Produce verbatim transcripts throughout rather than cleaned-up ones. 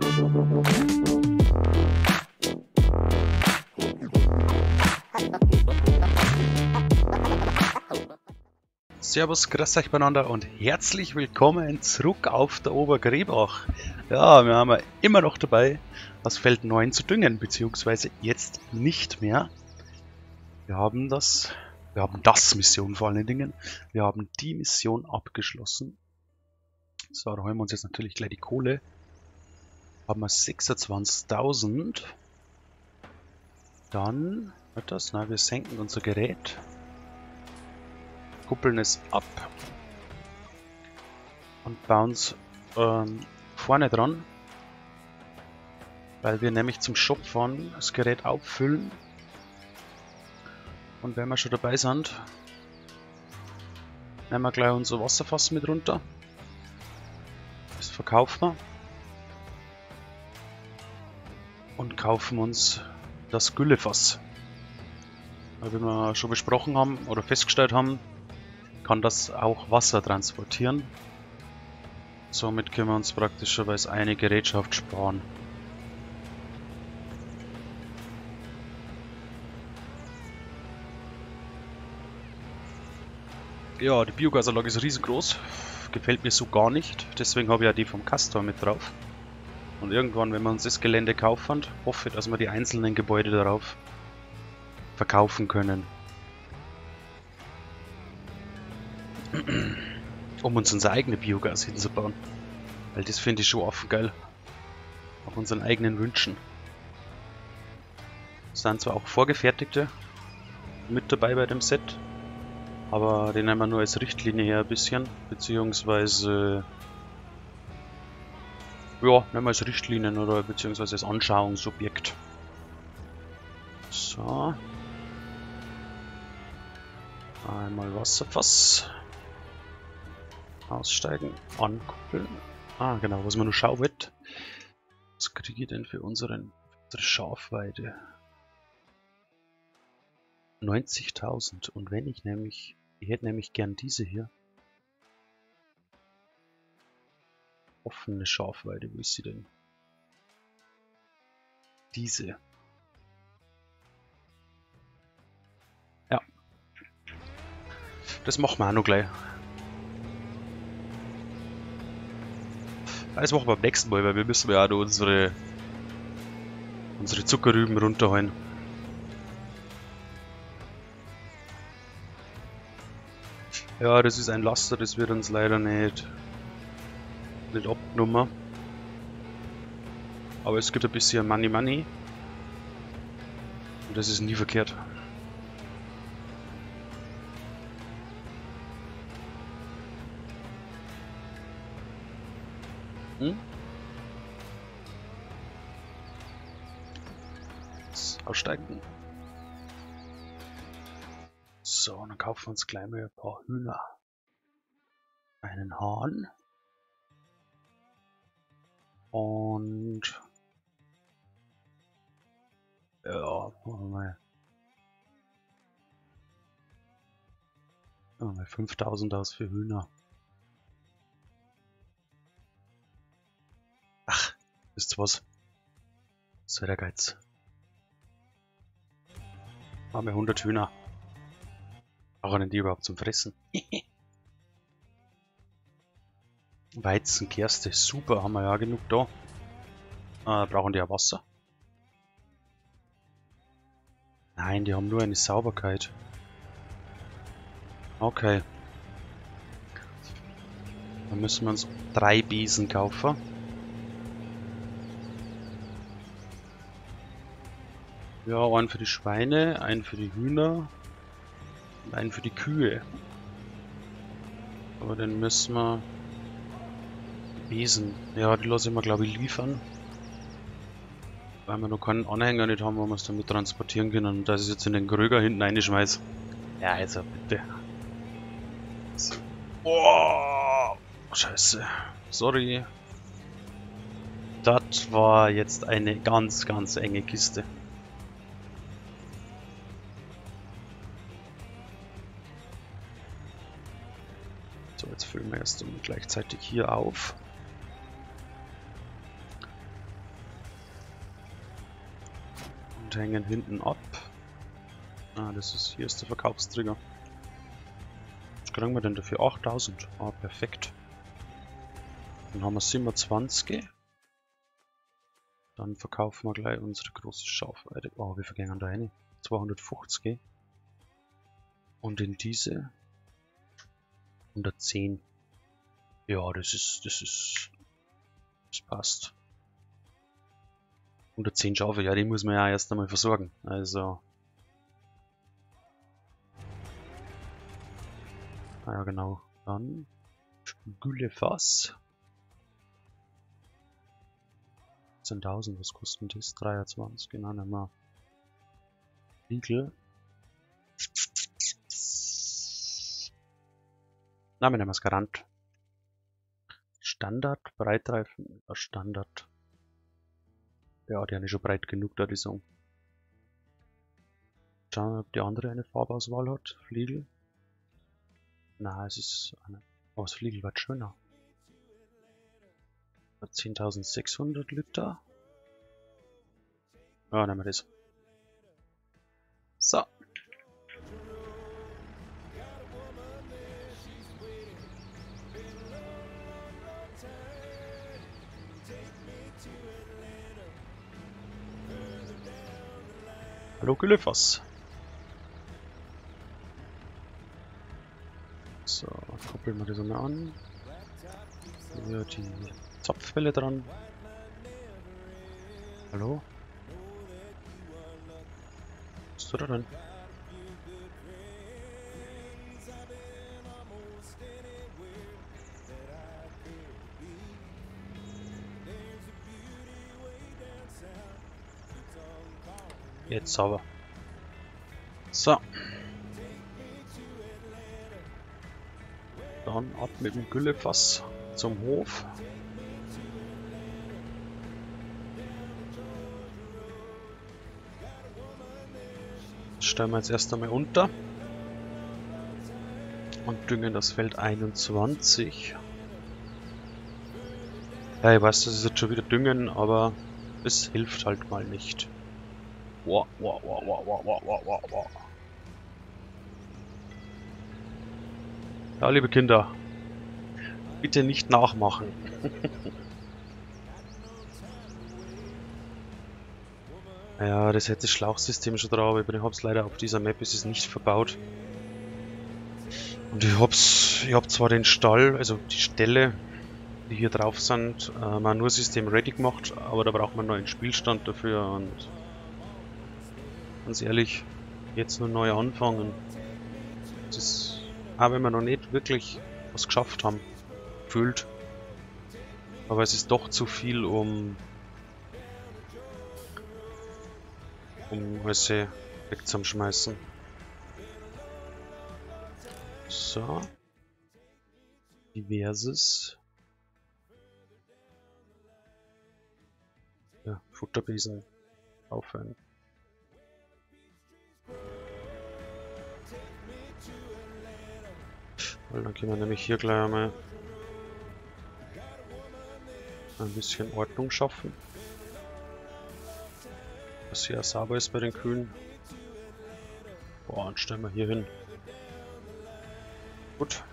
Servus, grüß euch beieinander und herzlich willkommen zurück auf der Obergräbach. Ja, wir haben immer noch dabei, das Feld neun zu düngen, beziehungsweise jetzt nicht mehr. Wir haben das, wir haben das Mission vor allen Dingen, wir haben die Mission abgeschlossen. So, da holen wir uns jetzt natürlich gleich die Kohle. Haben wir sechsundzwanzigtausend. Dann, wird das, na, wir senken unser Gerät. Kuppeln es ab und bauen es ähm, vorne dran, weil wir nämlich zum Shop fahren, das Gerät auffüllen und wenn wir schon dabei sind, nehmen wir gleich unser Wasserfass mit runter, das verkaufen wir und kaufen uns das Güllefass, weil wie wir schon besprochen haben oder festgestellt haben, kann das auch Wasser transportieren. Somit können wir uns praktischerweise eine Gerätschaft sparen. Ja, die Biogasanlage ist riesengroß. Gefällt mir so gar nicht. Deswegen habe ich ja die vom Castor mit drauf. Und irgendwann, wenn wir uns das Gelände kaufen, hoffe ich, dass wir die einzelnen Gebäude darauf verkaufen können. Um uns unser eigenes Biogas hinzubauen. Weil das finde ich schon offen geil. Auf unseren eigenen Wünschen. Es sind zwar auch vorgefertigte mit dabei bei dem Set. Aber den nehmen wir nur als Richtlinie her ein bisschen. Beziehungsweise... Ja, nehmen wir als Richtlinien oder beziehungsweise als Anschauungsobjekt. So. Einmal Wasserfass. Aussteigen, ankuppeln. Ah, genau, was man nur schauen wird. Was kriege ich denn für unseren, unsere Schafweide? neunzigtausend. Und wenn ich nämlich, ich hätte nämlich gern diese hier. Offene Schafweide, wo ist sie denn? Diese. Ja. Das machen wir auch noch gleich. Das machen wir beim nächsten Mal, weil wir müssen ja auch noch unsere, unsere Zuckerrüben runterholen. Ja, das ist ein Laster, das wird uns leider nicht, nicht abgenommen. Aber es gibt ein bisschen Money Money. Und das ist nie verkehrt. Hm? Aussteigen. So, dann kaufen wir uns gleich mal ein paar Hühner. Einen Hahn. Und... Ja, machen wir mal... Machen wir mal fünftausend aus für Hühner. Ach, wisst ihr was? So der Geiz. Haben wir hundert Hühner. Brauchen die überhaupt zum Fressen? Weizen, Gerste, super, haben wir ja genug da. Äh, brauchen die ja Wasser? Nein, die haben nur eine Sauberkeit. Okay. Dann müssen wir uns drei Besen kaufen. Ja, einen für die Schweine, einen für die Hühner und einen für die Kühe. Aber dann müssen wir Besen. Ja, die lasse ich mir glaube ich liefern. Weil wir noch keinen Anhänger nicht haben, wo wir es damit transportieren können. Und dass ich jetzt in den Kröger hinten reinschmeiß. Ja, also bitte. Oh, Scheiße. Sorry. Das war jetzt eine ganz, ganz enge Kiste. So, jetzt füllen wir erst gleichzeitig hier auf. und hängen hinten ab. Ah, das ist, hier ist der Verkaufstrigger. Was kriegen wir denn dafür? achttausend. Ah, perfekt. Dann haben wir siebenundzwanzig. Dann verkaufen wir gleich unsere große Schaufel. Oh, wir vergehen da rein. zweihundertfünfzig. Und in diese hundertzehn. Ja, das ist, das ist, das passt. hundertzehn Schaufel, ja, die muss man ja erst einmal versorgen. Also. Ah ja, genau. Dann Güllefass. zehntausend, was kostet das? dreiundzwanzig, genau, nehmen wir. Riegel. Na, wir nehmen das Garant. Standard, Breitreifen, ja, Standard. Ja, die haben schon breit genug, da die sagen. Schauen wir, ob die andere eine Farbauswahl hat. Fliegel. Na, es ist eine. Oh, das Fliegel wird schöner. zehntausendsechshundert Liter. Ja, nehmen wir das. So. Hallo Güllefass. So, koppeln wir das einmal an. Hier die Zapfwelle dran. Hallo? Was ist da denn? Jetzt sauber. So. Dann ab mit dem Güllefass zum Hof. Das stellen wir jetzt erst einmal unter. Und düngen das Feld einundzwanzig. Ja, ich weiß, das ist jetzt schon wieder düngen, aber es hilft halt mal nicht. Wow, wow, wow, wow, wow, wow, wow, wow. Ja, liebe Kinder, bitte nicht nachmachen. Ja, das hätte das Schlauchsystem schon drauf, aber ich hab's leider auf dieser Map ist es nicht verbaut. Und ich hab's, ich hab zwar den Stall, also die Ställe, die hier drauf sind, äh, mal nur System ready gemacht, aber da braucht man noch einen Spielstand dafür und ganz ehrlich, jetzt nur neu anfangen. Das ist, auch wenn wir noch nicht wirklich was geschafft haben, gefühlt. Aber es ist doch zu viel, um um alles wegzuschmeißen. So. Diverses. Ja, Futterbesen aufhören. Weil dann können wir nämlich hier gleich einmal ein bisschen Ordnung schaffen. Was hier sauber ist bei den Kühen. Boah, und stellen wir hier hin. Gut.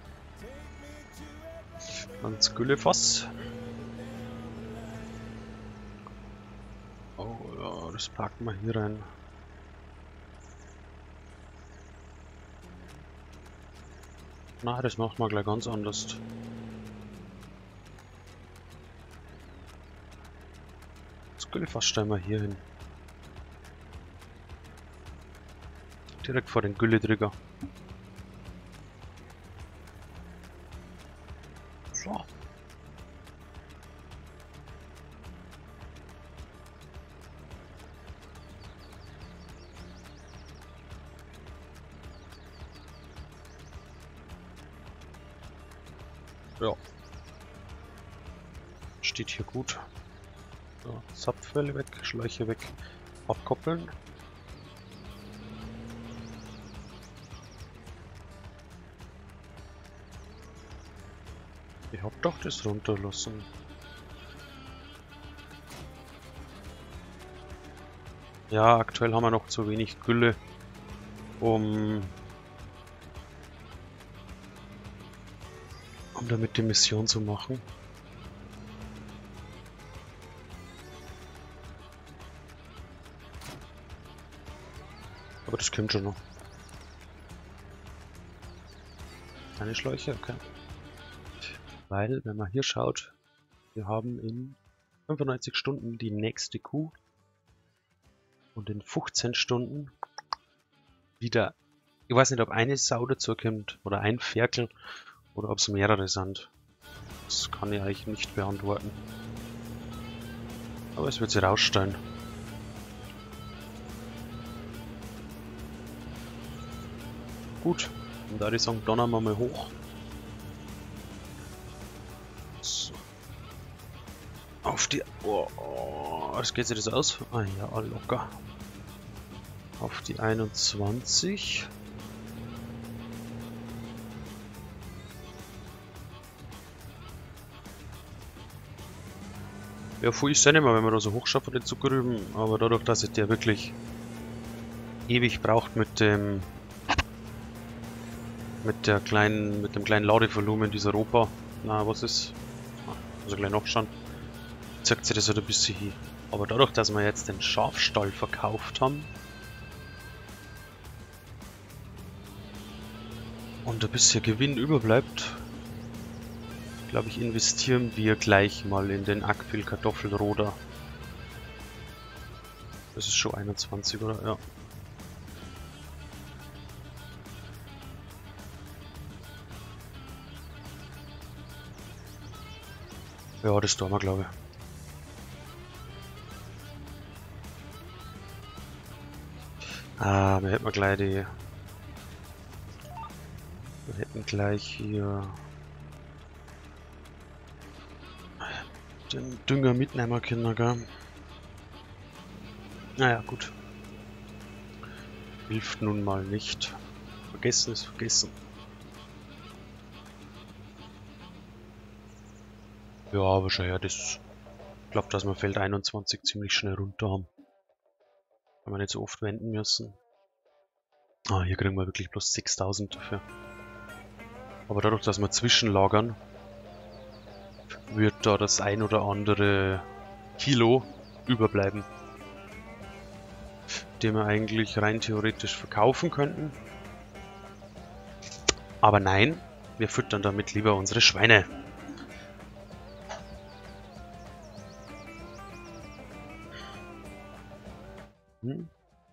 Dann ins Güllefass. Oh ja, das packen wir hier rein. Na, das macht man gleich ganz anders. Das Güllefass stellen wir hier hin. Direkt vor den Gülledrücker. So. Ja. Steht hier gut. So, Zapfwelle weg, Schläuche weg, abkoppeln. Ich hab doch das runterlassen. Ja, aktuell haben wir noch zu wenig Gülle, um, um damit die Mission zu machen. Aber das kommt schon noch. Keine Schläuche, okay. Weil, wenn man hier schaut, wir haben in fünfundneunzig Stunden die nächste Kuh und in fünfzehn Stunden wieder, ich weiß nicht, ob eine Sau dazu kommt oder ein Ferkel oder ob es mehrere sind. Das kann ich eigentlich nicht beantworten. Aber es wird sich rausstellen. Gut, und da würde ich sagen, donnern wir mal hoch. So. Auf die... Oh, oh, was geht sich das aus? Ah ja, locker. Auf die einundzwanzig. Ja, viel ist ja nicht mehr, wenn man da so hochschafft von den Zuckerrüben, aber dadurch, dass es der wirklich ewig braucht mit dem mit der kleinen, mit dem kleinen Ladevolumen dieser Ropa. Na, was ist? Also gleich nachschauen. Zeigt sich das halt ein bisschen hin. Aber dadurch, dass wir jetzt den Schafstall verkauft haben und ein bisschen Gewinn überbleibt, glaube ich, investieren wir gleich mal in den Akpil Kartoffelroder. Das ist schon einundzwanzig, oder? Ja. Ja, das tun wir, glaube ich. Ah, wir hätten gleich die... Wir hätten gleich hier... den Dünger mitnehmen können, gell? Naja, gut. Hilft nun mal nicht. Vergessen ist vergessen. Ja, aber schon ja, das... Ich glaube, dass wir Feld einundzwanzig ziemlich schnell runter haben. Wenn wir nicht so oft wenden müssen. Ah, hier kriegen wir wirklich bloß sechstausend dafür. Aber dadurch, dass wir zwischenlagern, wird da das ein oder andere Kilo überbleiben, den wir eigentlich rein theoretisch verkaufen könnten. Aber nein, wir füttern damit lieber unsere Schweine. Hm?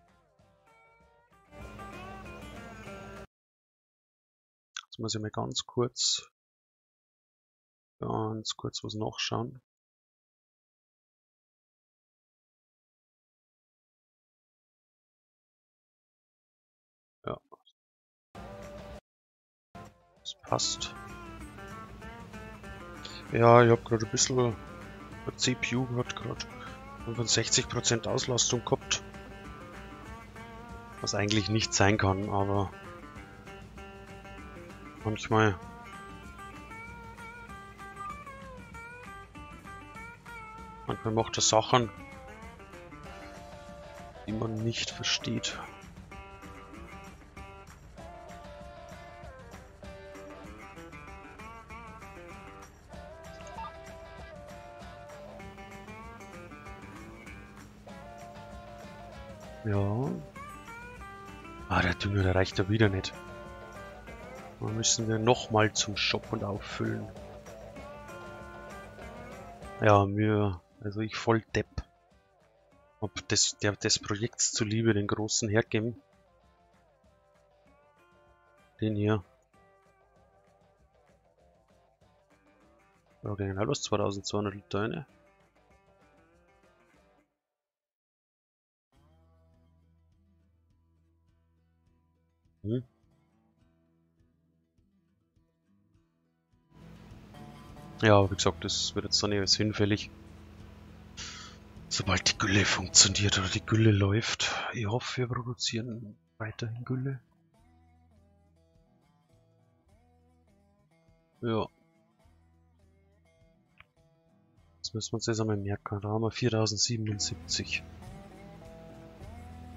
Jetzt muss ich mal ganz kurz, ganz kurz was nachschauen. Ja. Das passt. Ja, ich habe gerade ein bisschen, der C P U hat gerade fünfundsechzig Prozent Auslastung gehabt. Was eigentlich nicht sein kann, aber manchmal manchmal macht er Sachen, die man nicht versteht. Ja. Ah, der Dünger, der reicht ja wieder nicht. Dann müssen wir nochmal zum Shop und auffüllen. Ja, mir, also ich voll Depp. Ob des, der, des Projekts zuliebe den großen hergeben. Den hier. Ja, gegen alles zweitausendzweihundert Liter eine. Hm. Ja, wie gesagt, das wird jetzt dann eher hinfällig. Sobald die Gülle funktioniert oder die Gülle läuft. Ich hoffe, wir produzieren weiterhin Gülle. Ja. Jetzt müssen wir uns das einmal merken. Da haben wir viertausendsiebenundsiebzig.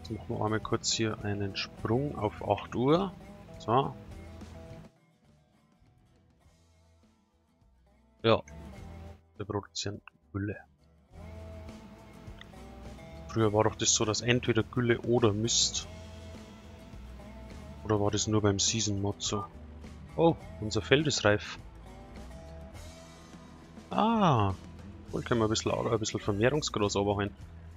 Jetzt machen wir einmal kurz hier einen Sprung auf acht Uhr. So. Ja, wir produzieren Gülle. Früher war doch das so, dass entweder Gülle oder Mist. Oder war das nur beim Season Mod so? Oh, unser Feld ist reif. Ah, wohl können wir ein bisschen, ein bisschen Vermehrungsgras runterholen.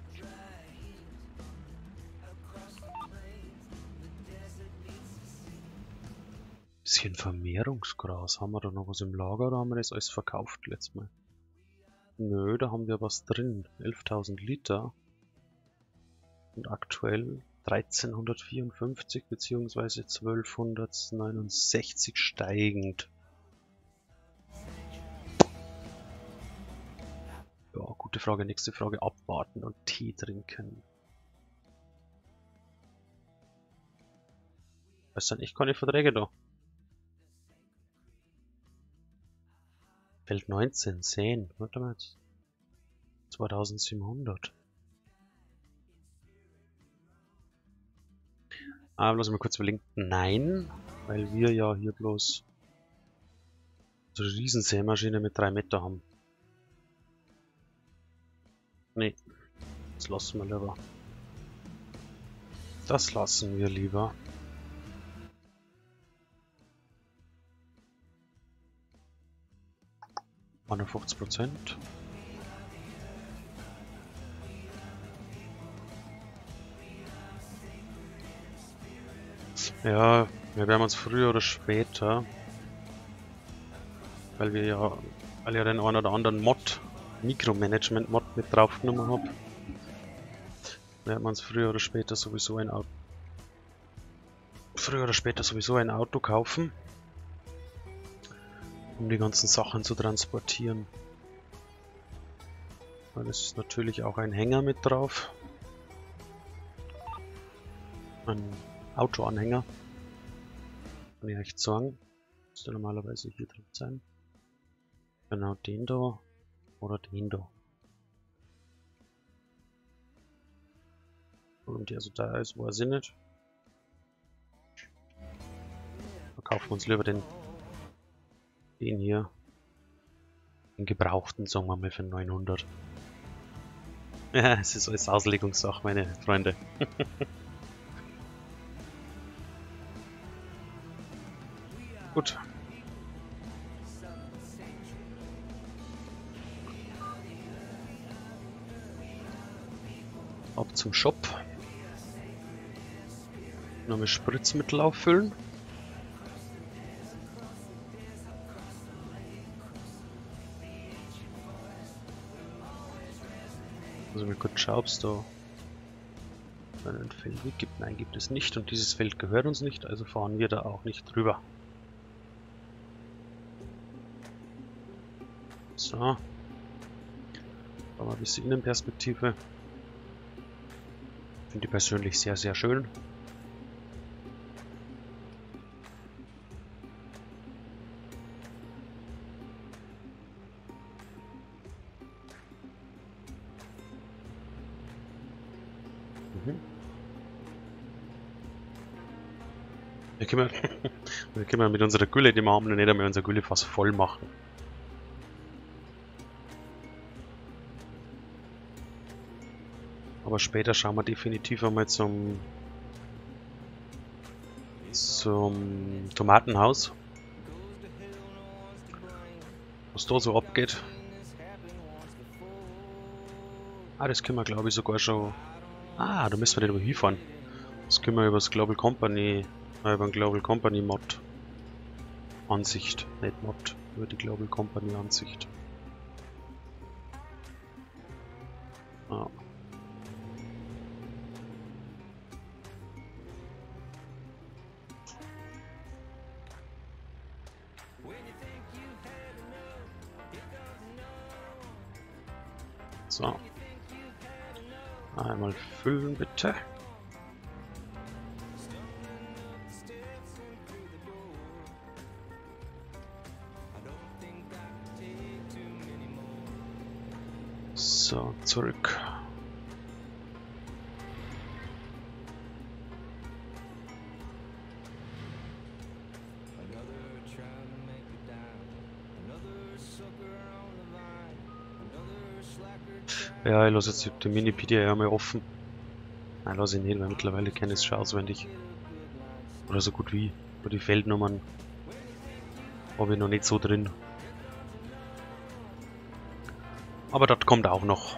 Bisschen Vermehrungsgras. Haben wir da noch was im Lager oder haben wir das alles verkauft letztes Mal? Nö, da haben wir was drin. elftausend Liter. Und aktuell dreizehnhundertvierundfünfzig bzw. zwölfhundertneunundsechzig steigend. Ja, gute Frage. Nächste Frage. Abwarten und Tee trinken. Das sind echt keine Verträge da. Feld neunzehn, säen. Warte mal jetzt. zweitausendsiebenhundert. Ah, lass mal kurz überlegen. Nein, weil wir ja hier bloß so eine Riesensämaschine mit drei Meter haben. Nee, das lassen wir lieber. Das lassen wir lieber. einundfünfzig Prozent. Ja, wir werden uns früher oder später, weil wir ja, weil ja den einen oder anderen Mod, Mikromanagement-Mod mit draufgenommen habe, werden wir uns früher oder später sowieso ein Auto, früher oder später sowieso ein Auto kaufen, um die ganzen Sachen zu transportieren. Weil es ist natürlich auch ein Hänger mit drauf. Ein Autoanhänger. Kann ich echt sagen. Müsste normalerweise hier drin sein. Genau den da oder den da. Und der also da ist, weiß ich nicht. Verkaufen wir uns lieber den, den hier. Den gebrauchten, sagen wir mal, für neunhundert. Ja, es ist alles Auslegungssache, meine Freunde. Gut. Ab zum Shop. Nochmal Spritzmittel auffüllen. Also mal kurz schauen, ob es da ein Feld gibt. Nein, gibt es nicht. Und dieses Feld gehört uns nicht, also fahren wir da auch nicht drüber. So. Da haben wir ein bisschen Innenperspektive. Finde ich persönlich sehr, sehr schön. Mhm. Wir können, wir können mit unserer Gülle, die wir haben, nicht einmal unsere Gülle fast voll machen. Aber später schauen wir definitiv einmal zum, zum Tomatenhaus. Was da so abgeht. Ah, das können wir glaube ich sogar schon... Ah, da müssen wir nicht über hinfahren. Das können wir über das Global Company, äh, über den Global Company Mod Ansicht, nicht Mod, über die Global Company Ansicht. Ah. So. Einmal füllen bitte. So, zurück. Ja, ich lasse jetzt die Minipedia ja mal offen. Nein, lasse ich nicht, weil mittlerweile kenne ich es schon auswendig. Oder so gut wie. Nur die Feldnummern habe ich noch nicht so drin. Aber das kommt auch noch.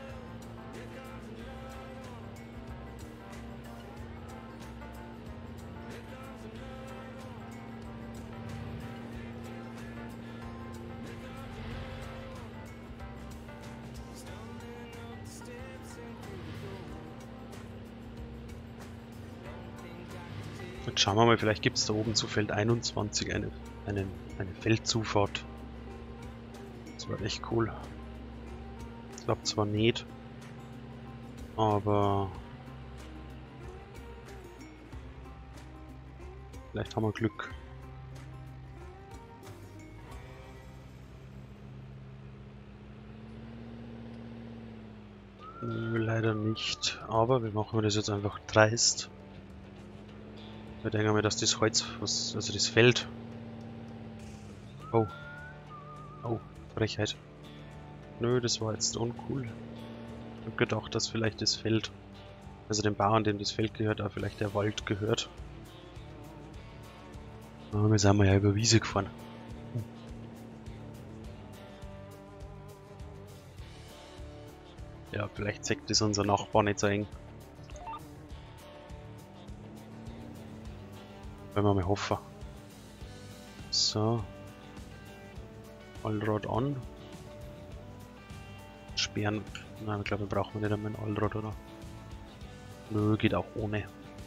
Jetzt schauen wir mal, vielleicht gibt es da oben zu Feld einundzwanzig eine, eine, eine Feldzufahrt. Das wäre echt cool. Ich glaube zwar nicht, aber vielleicht haben wir Glück. Nö, leider nicht, aber wir machen das jetzt einfach dreist. Ich denke mal, dass das Holz, was, also das Feld. Oh. Oh, Frechheit. Nö, das war jetzt uncool. Ich hab gedacht, dass vielleicht das Feld, also dem Bauern, dem das Feld gehört, auch vielleicht der Wald gehört. Aber wir sind ja über Wiese gefahren. Ja, vielleicht zeigt das unser Nachbar nicht so eng. Wenn wir mal hoffen. So. Allrad an. Sperren. Nein, ich glaube, wir brauchen nicht einmal ein Allrad, oder? Nö, geht auch ohne.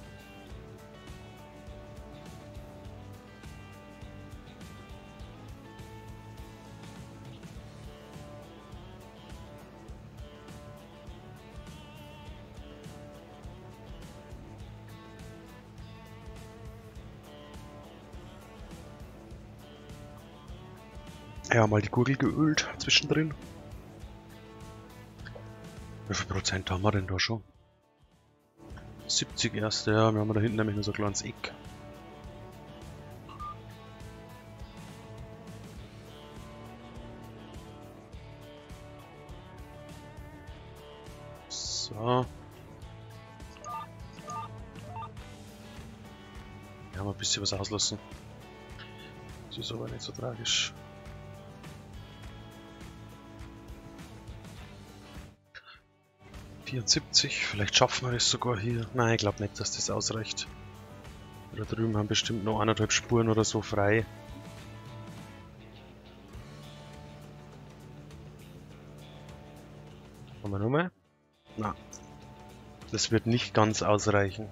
Ja, mal die Gurgel geölt zwischendrin. Wie viel Prozent haben wir denn da schon? siebzig erst, ja, wir haben da hinten nämlich nur so ein kleines Eck. So. Wir haben ein bisschen was auslassen. Das ist aber nicht so tragisch. vierundsiebzig, vielleicht schaffen wir das sogar hier. Nein, ich glaube nicht, dass das ausreicht. Da drüben haben bestimmt noch eineinhalb Spuren oder so frei. Haben wir nochmal? Nein. Das wird nicht ganz ausreichen.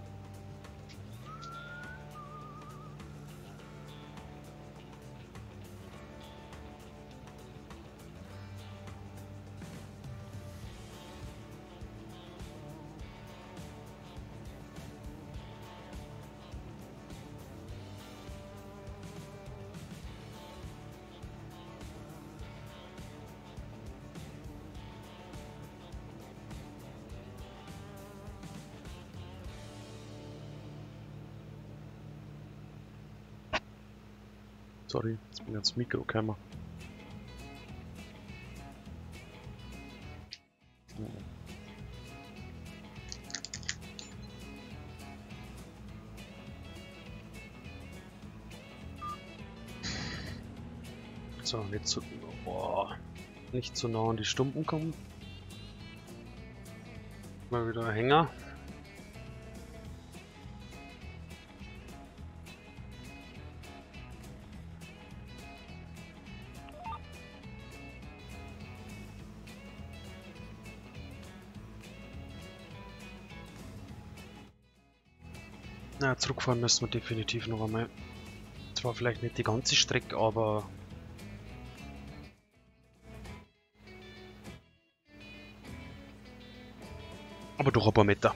Sorry, jetzt bin ich ans Mikro gekommen. So, nicht zu, boah, nicht zu nah an die Stumpen kommen. Mal wieder ein Hänger. Na, zurückfahren müssen wir definitiv noch einmal. Zwar vielleicht nicht die ganze Strecke, aber aber doch ein paar Meter.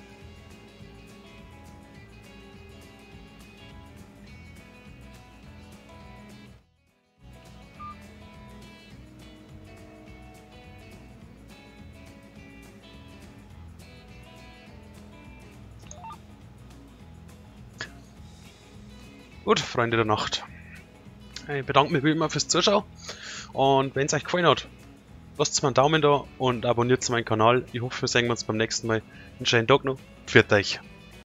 Gut, Freunde der Nacht. Ich bedanke mich wie immer fürs Zuschauen und wenn es euch gefallen hat, lasst mir einen Daumen da und abonniert meinen Kanal. Ich hoffe, wir sehen uns beim nächsten Mal. Einen schönen Tag noch. Pfiat euch!